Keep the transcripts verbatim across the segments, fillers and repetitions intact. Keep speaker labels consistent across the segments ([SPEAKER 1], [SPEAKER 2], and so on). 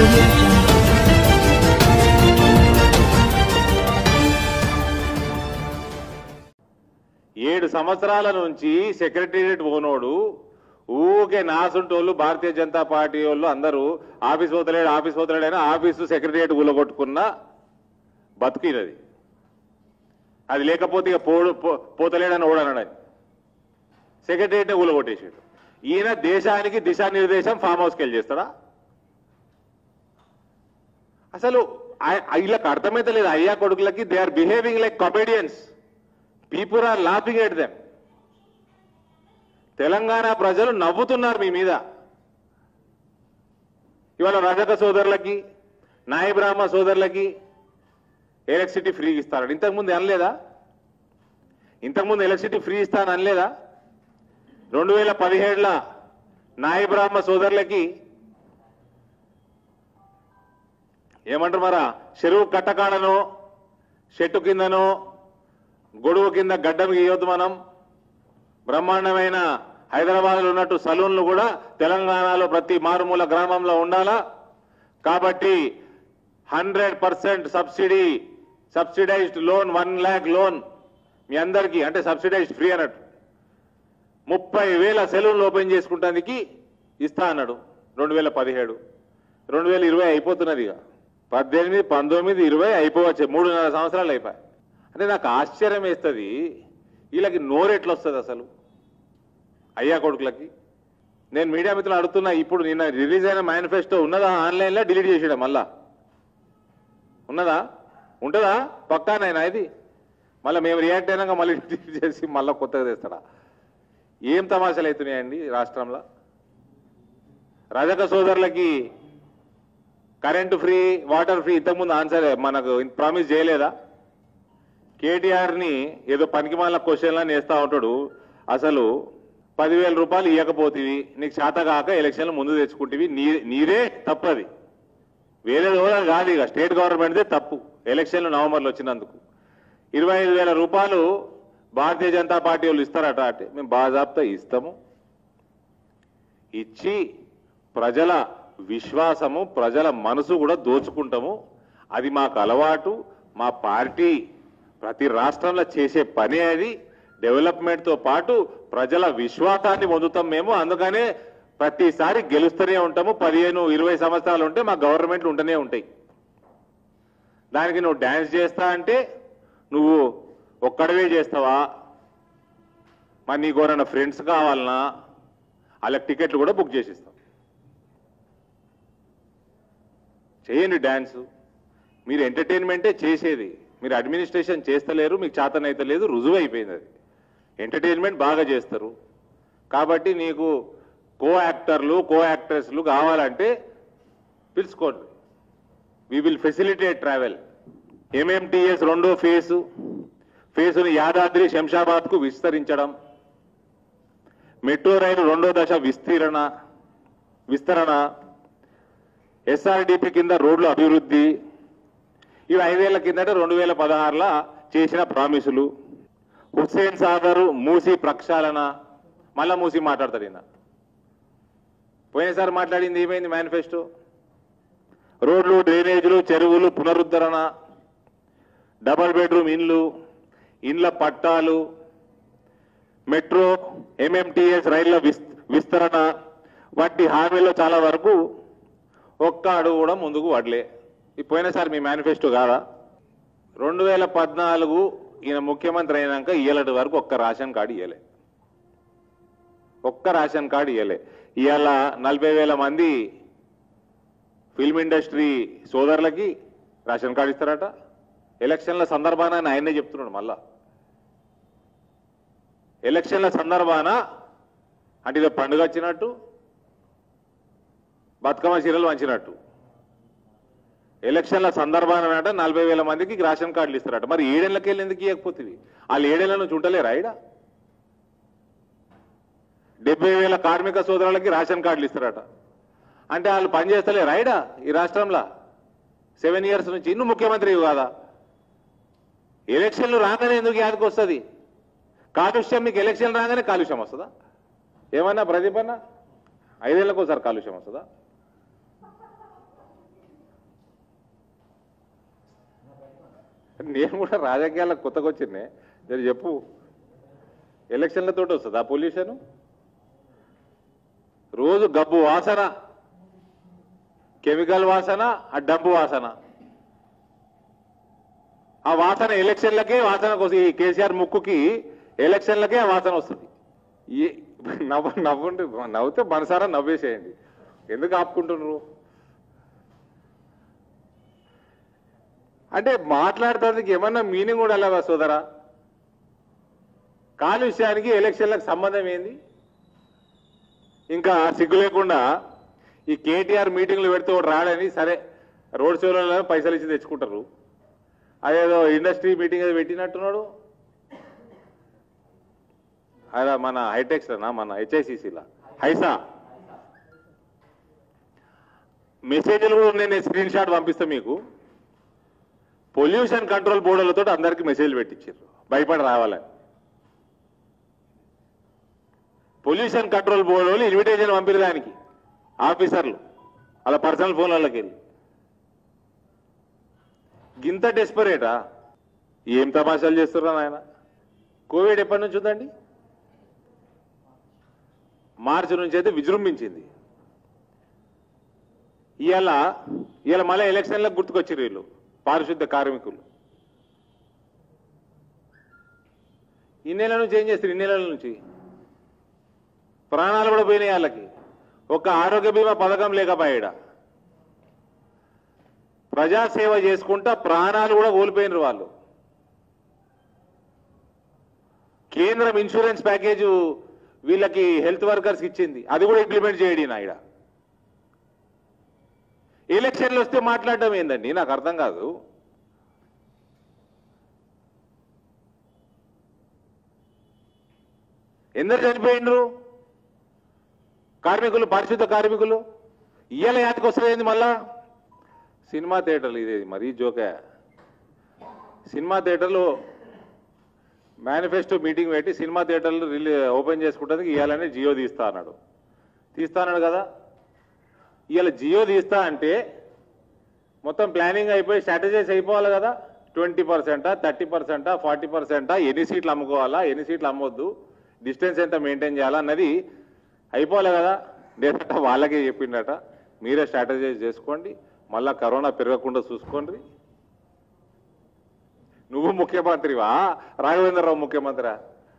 [SPEAKER 1] audio jungle.
[SPEAKER 2] ఏడు సంవత్సరాల నుంచి సెక్రటేరియట్ పోనోడు ఊకే నాసుంటోళ్ళు భారతీయ జనతా పార్టీ వాళ్ళు అందరూ ఆఫీస్ పోతలేడు ఆఫీస్ పోతలేడైనా ఆఫీసు సెక్రటేరియట్ ఊలగొట్టుకున్న బతుకినది. అది లేకపోతే ఇక పోడు పోతలేడని ఓడనడని సెక్రటేరియట్ ఊలగొట్టేసాడు. ఈయన దేశానికి దిశానిర్దేశం ఫామ్ హౌస్కి వెళ్ళి చేస్తాడా? అసలు వీళ్ళకి అర్థమైతే లేదు. అయ్యా కొడుకులకి they are behaving like comedians. People are laughing at them. Telangana ప్రజలు నవ్వుతున్నారు మీ మీద. ఇవాళ రజక సోదరులకి నాయ బ్రాహ్మ సోదరులకి ఎలక్ట్రిసిటీ ఫ్రీ ఇస్తారని ఇంతకుముందు అనలేదా? ఇంతకుముందు ఎలక్ట్రిసిటీ ఫ్రీ ఇస్తాను అనలేదా? రెండు వేల పదిహేడుల నాయ బ్రాహ్మ సోదరులకి ఏమంటారు మరా చెరువు కట్టకాడనో చెట్టు కిందనో గొడువు కింద గడ్డం గీయొద్దు, మనం బ్రహ్మాండమైన హైదరాబాద్లో ఉన్నట్టు సలూన్లు కూడా తెలంగాణలో ప్రతి మారుమూల గ్రామంలో ఉండాలా. కాబట్టి hundred percent subsidy subsidised loan one lakh loan మీ అందరికీ, అంటే సబ్సిడైజ్డ్ ఫ్రీ అన్నట్టు ముప్పై వేల సెలూన్లు ఓపెన్ చేసుకుంటానికి ఇస్తా అన్నాడు. రెండు వేల పదిహేడు రెండు వేల ఇరవై అయిపోతున్నది. ఇక పద్దెనిమిది పంతొమ్మిది ఇరవై అయిపోవచ్చు, మూడున్నర సంవత్సరాలు అయిపోయాయి. అంటే నాకు ఆశ్చర్యం వేస్తుంది, వీళ్ళకి నోరెట్లు వస్తుంది అసలు అయ్యా కొడుకులకి. నేను మీడియా మిత్రులు అడుగుతున్నా, ఇప్పుడు నిన్న రిలీజ్ అయిన మేనిఫెస్టో ఉన్నదా? ఆన్లైన్లో డిలీట్ చేసాడా? మళ్ళా ఉన్నదా? ఉంటుందా? పక్కానైనా ఇది మళ్ళీ మేము రియాక్ట్ అయినాక మళ్ళీ డిలీట్ చేసి మళ్ళీ కొత్తగా తెస్తాడా? ఏం తమాషాలు అవుతున్నాయండి రాష్ట్రంలో. రజక సోదరులకి కరెంటు ఫ్రీ, వాటర్ ఫ్రీ ఇంతకుముందు ఆన్సర్ మనకు ప్రామిస్ చేయలేదా? కేటీఆర్ని ఏదో పనికిమాల క్వశ్చన్లని వేస్తూ ఉంటాడు. అసలు పదివేల రూపాయలు ఇవ్వకపోతేవి నీకు చేత కాక ఎలక్షన్లు ముందు తెచ్చుకుంటేవి నీ నీరే తప్పది, వేరేది కూడా కాదు. ఇక స్టేట్ గవర్నమెంట్దే తప్పు. ఎలక్షన్లు నవంబర్లో వచ్చినందుకు ఇరవై ఐదు వేల రూపాయలు భారతీయ జనతా పార్టీ వాళ్ళు ఇస్తారట. అంటే మేము బాజాబ్తా ఇస్తాము. ఇచ్చి ప్రజల విశ్వాసము ప్రజల మనసు కూడా దోచుకుంటాము. అది మాకు అలవాటు. మా పార్టీ ప్రతి రాష్ట్రంలో చేసే పని అది. డెవలప్మెంట్తో పాటు ప్రజల విశ్వాసాన్ని పొందుతాం మేము. అందుకనే ప్రతిసారి గెలుస్తూనే ఉంటాము. పదిహేను ఇరవై సంవత్సరాలు ఉంటే మా గవర్నమెంట్లు ఉంటూనే ఉంటాయి. దానికి నువ్వు డ్యాన్స్ చేస్తా అంటే నువ్వు ఒక్కడవే చేస్తావా? మరి నీకు ఎవరైనా ఫ్రెండ్స్ కావాలన్నా వాళ్ళకి టికెట్లు కూడా బుక్ చేసిస్తాం. చేయండి డ్యాన్సు. మీరు ఎంటర్టైన్మెంటే చేసేది, మీరు అడ్మినిస్ట్రేషన్ చేస్తలేరు, మీకు చేతనైతే లేదు, రుజువు అయిపోయింది. అది ఎంటర్టైన్మెంట్ బాగా చేస్తారు. కాబట్టి నీకు కో యాక్టర్లు కో యాక్ట్రెస్లు కావాలంటే పిలుచుకోండి. We will facilitate travel. MMTS రెండో ఫేసు ఫేసును యాదాద్రి శంషాబాద్కు విస్తరించడం, మెట్రో రైలు రెండో దశ విస్తీరణ విస్తరణ ఎస్ఆర్డిపి కింద రోడ్ల అభివృద్ధి, ఇవి ఐదేళ్ల కిందట రెండు వేల పదహారులో చేసిన ప్రామిసులు. హుస్సేన్ సాగర్ మూసి ప్రక్షాళన, మళ్ళా మూసి మాట్లాడతాడు ఈయన. పోయినసారి మాట్లాడింది ఏమైంది? మేనిఫెస్టో రోడ్లు, డ్రైనేజీలు, చెరువులు పునరుద్ధరణ, డబల్ బెడ్రూమ్ ఇండ్లు, ఇండ్ల పట్టాలు, మెట్రో ఎంఎంటీఎస్ రైళ్ల విస్తరణ వంటి హామీల్లో చాలా వరకు ఒక్క అడుగు కూడా ముందుకు వడలే. ఈ పోయినసారి మీ మేనిఫెస్టో కాదా? రెండు వేల పద్నాలుగు ఈయన ముఖ్యమంత్రి అయినాక ఇయ్యలటి వరకు ఒక్క రేషన్ కార్డు ఇయ్యలే. ఒక్క రేషన్ కార్డు ఇయ్యలే. ఇవాళ నలభై వేల మంది ఫిల్మ్ ఇండస్ట్రీ సోదరులకి రేషన్ కార్డు ఇస్తారట. ఎలక్షన్ల సందర్భాన ఆయనే చెప్తున్నాడు. మళ్ళా ఎలక్షన్ల సందర్భాన అంటే ఇదో పండుగ వచ్చినట్టు, బతుకమ్మ చీరలు వంచినట్టు. ఎలక్షన్ల సందర్భాన అంటే నలభై వేల మందికి రేషన్ కార్డులు ఇస్తారట. మరి ఏడేళ్లకి వెళ్ళి ఎందుకు ఇవ్వకపోతుంది? వాళ్ళు ఏడేళ్ల నుంచి ఉంటలేరా ఈడ? డెబ్బై వేల కార్మిక సోదరులకి రేషన్ కార్డులు ఇస్తారట. అంటే వాళ్ళు పనిచేస్తలేరా ఈడ ఈ రాష్ట్రంలో? సెవెన్ ఇయర్స్ నుంచి ఇన్ను ముఖ్యమంత్రి కాదా? ఎలక్షన్లు రాగానే ఎందుకు యాదకి వస్తుంది? కాలుష్యం మీకు ఎలక్షన్ రాగానే కాలుష్యం వస్తుందా? ఏమన్నా ప్రదీప్ అన్న ఐదేళ్లకు ఒకసారి కాలుష్యం వస్తుందా? నేను కూడా రాజకీయాలకు కొత్తగా వచ్చిందే, జర చెప్పు. ఎలక్షన్లతో వస్తుంది ఆ పొల్యూషన్, రోజు గబ్బు వాసన, కెమికల్ వాసన, ఆ డబ్బు వాసన. ఆ వాసన ఎలక్షన్లకే వాసన కోసం, ఈ కేసీఆర్ ముక్కుకి ఎలక్షన్లకే ఆ వాసన వస్తుంది. ఏ నవ్వు నవ్వుండి నవ్వుతే మనసారా నవ్వేసేయండి, ఎందుకు ఆపుకుంటున్నారు? అంటే మాట్లాడుతానికి ఏమన్నా మీనింగ్ కూడా అలాగా సోదరా? కాలుష్యానికి ఎలక్షన్లకు సంబంధం ఏంది? ఇంకా సిగ్గు లేకుండా ఈ కేటీఆర్ మీటింగ్లు పెడితే ఒకటి రాడని సరే రోడ్ షోలలో పైసలు ఇచ్చి తెచ్చుకుంటారు. అదేదో ఇండస్ట్రీ మీటింగ్ అది పెట్టినట్టున్నాడు. అలా మన హైటెక్స్నా మన హెచ్ఐసిసిలా హైసా మెసేజ్లు కూడా నేను స్క్రీన్ షాట్ పంపిస్తా మీకు. పొల్యూషన్ కంట్రోల్ బోర్డులతో అందరికీ మెసేజ్లు పెట్టించారు భయపడి రావాలని. పొల్యూషన్ కంట్రోల్ బోర్డు వాళ్ళు ఇన్విటేషన్ పంపిరు దానికి ఆఫీసర్లు అలా పర్సనల్ ఫోన్లకి వెళ్ళి. గింత డెస్పరేటా? ఏం తమాషాలు చేస్తున్నారు ఆయన? కోవిడ్ ఎప్పటి నుంచి ఉందండి? మార్చి నుంచి అయితే విజృంభించింది. ఇవాళ ఇవాళ మళ్ళీ ఎలక్షన్లకు గుర్తుకొచ్చారు వీళ్ళు పారిశుద్ధ కార్మికులు. ఇన్నేళ్ల నుంచి ఏం చేస్తారు? ఇన్నేళ్ల నుంచి ప్రాణాలు కూడా పోయినాయి వాళ్ళకి. ఒక ఆరోగ్య బీమా పథకం లేకపోయాడ, ప్రజాసేవ చేసుకుంటా ప్రాణాలు కూడా కోల్పోయినారు వాళ్ళు. కేంద్రం ఇన్సూరెన్స్ ప్యాకేజ్ వీళ్ళకి హెల్త్ వర్కర్స్ ఇచ్చింది, అది కూడా ఇంప్లిమెంట్ చేయడి నాయడ. ఎలక్షన్లు వస్తే మాట్లాడడం ఏందండి? నాకు అర్థం కాదు. ఎందరు చనిపోయిండ్రు కార్మికులు, పారిశుద్ధ కార్మికులు? ఇయ్యాల యాతకు వస్తుంది మళ్ళా సినిమా థియేటర్లు. ఇది మరీ జోకే. సినిమా థియేటర్లు మేనిఫెస్టో మీటింగ్ పెట్టి సినిమా థియేటర్లు రిలీ ఓపెన్ చేసుకుంటుంది ఇవ్వాలని జియో తీస్తా అన్నాడు. తీస్తా అన్నాడు కదా. ఇవాళ జియో తీస్తా అంటే మొత్తం ప్లానింగ్ అయిపోయి స్ట్రాటజైజ్ అయిపోవాలి కదా. ట్వంటీ పర్సెంటా, థర్టీ పర్సెంటా, ఫార్టీ పర్సెంటా, ఎన్ని సీట్లు అమ్ముకోవాలా, ఎన్ని సీట్లు అమ్మొద్దు, డిస్టెన్స్ ఎంత మెయింటైన్ చేయాలా అన్నది అయిపోవాలి కదా. డేట వాళ్ళకే చెప్పిండట, మీరే స్ట్రాటజైజ్ చేసుకోండి, మళ్ళా కరోనా పెరగకుండా చూసుకోండి. నువ్వు ముఖ్యమంత్రివా? రాఘవేంద్రరావు ముఖ్యమంత్రి?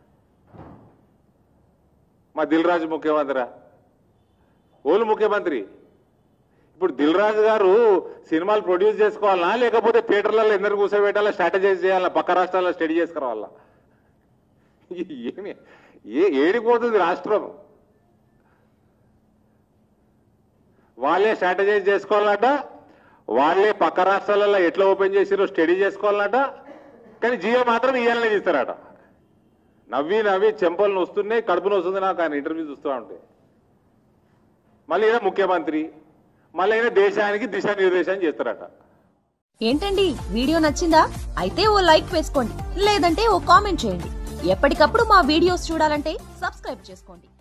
[SPEAKER 2] మా దిల్ రాజు ముఖ్యమంత్రి? ఓళ్ళు ముఖ్యమంత్రి? ఇప్పుడు దిల్ రాజు గారు సినిమాలు ప్రొడ్యూస్ చేసుకోవాలనా, లేకపోతే థియేటర్లలో ఎందరు కూర్చోబెట్టాలా, స్ట్రాటజైజ్ చేయాలా, పక్క రాష్ట్రాల్లో స్టడీ చేసుకురావాలా? ఏమి ఏ ఏడిపోతుంది రాష్ట్రం? వాళ్ళే స్ట్రాటజైజ్ చేసుకోవాలట, వాళ్ళే పక్క రాష్ట్రాలలో ఎట్లా ఓపెన్ చేసిరో స్టడీ చేసుకోవాలన్నట. కానీ జియో మాత్రం ఇయ్యాలనే తీస్తారట. నవ్వి నవ్వి చెంపలు వస్తున్నాయి, కడుపును వస్తుంది నాకు ఆయన ఇంటర్వ్యూ చూస్తూ ఉంటే. మళ్ళీ ఈయన ముఖ్యమంత్రి, మళ్ళీ ఈయన దేశానికి దిశానిర్దేశం చేస్తారట.
[SPEAKER 1] ఏంటండి వీడియో నచ్చిందా? అయితే ఓ లైక్ వేసుకోండి, లేదంటే ఓ కామెంట్ చేయండి. ఎప్పటికప్పుడు మా వీడియోస్ చూడాలంటే సబ్స్క్రైబ్ చేసుకోండి.